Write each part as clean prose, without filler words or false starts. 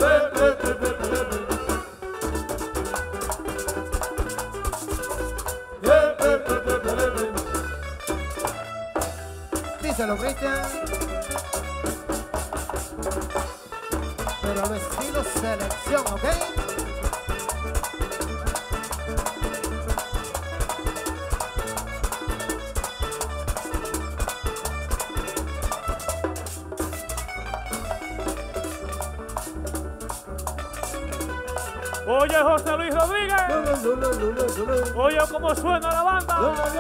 Díselo, Cristian. Pero al estilo selección, ¿ok? Oye, José Luis Rodríguez. Oye, cómo suena la banda.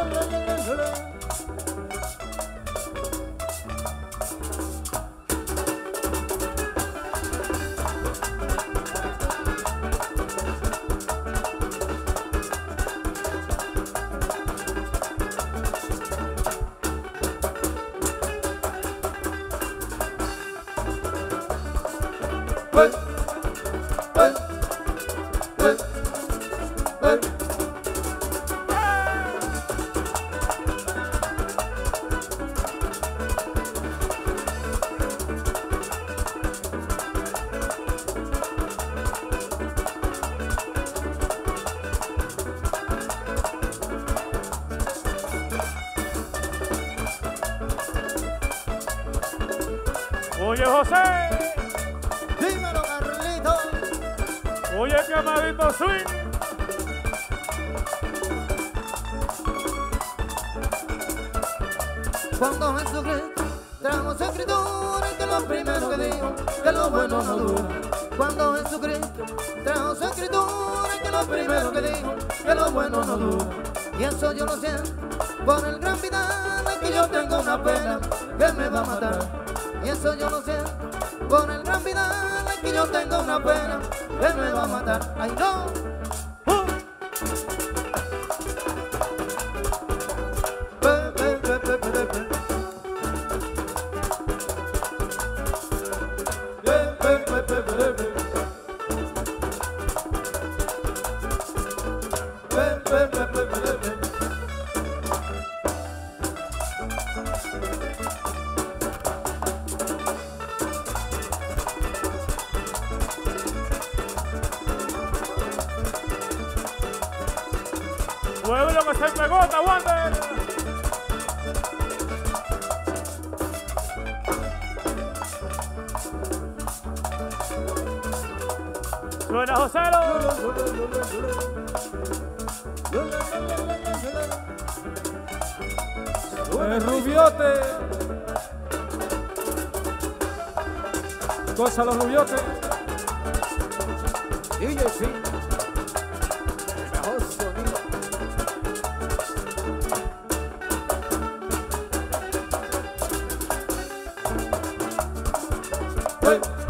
Oye, José. Dímelo, Carlito. Oye, quemadito swing. Cuando Jesucristo trajo su escritura, que lo primero que dijo, que lo bueno no dura. Cuando Jesucristo trajo su escritura, que lo primero que dijo, que lo bueno no dura. Y eso yo lo siento por el gran Vidal, que yo tengo una pena que me va a matar. Y eso yo lo siento por el gran Vidal, que yo tengo una pena que me va a matar. ¡Ay, no! Pueblo que se pegó, Wander. Suena Joselo. El Rubiote. Cosa los Rubiotes. DJ sí. Mejor sonido. Hey.